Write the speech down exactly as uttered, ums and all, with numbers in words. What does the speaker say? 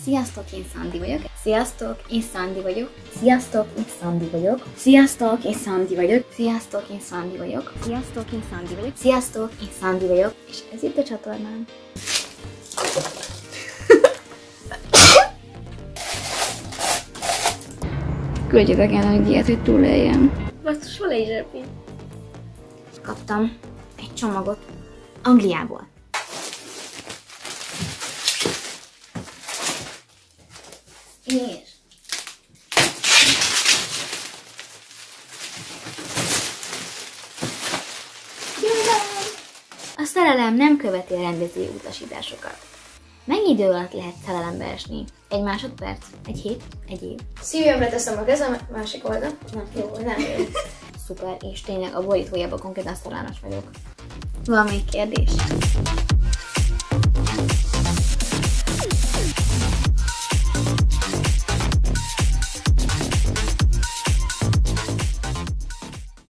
Sziasztok, én Szandi vagyok. Sziasztok, én Szandi vagyok. Sziasztok, én Szandi vagyok. Sziasztok, én Szandi vagyok. Sziasztok, én Szandi vagyok. Sziasztok, én Szandi vagyok. Sziasztok, én Szandi vagyok. És ez itt a csatornám. Küldjetek energiát, hogy túléljem. Basszus, hol egy zsepi? Kaptam egy csomagot Angliából. És a szerelem nem követi a rendező utasításokat. Mennyi idő alatt lehet szerelembe esni? Egy másodperc? Egy hét? Egy év? Szívemre teszem a kezem, másik oldal. Nem, jó, nem jó. Szuper, és tényleg a borítójában konkrétan szerelmes vagyok. Van még kérdés?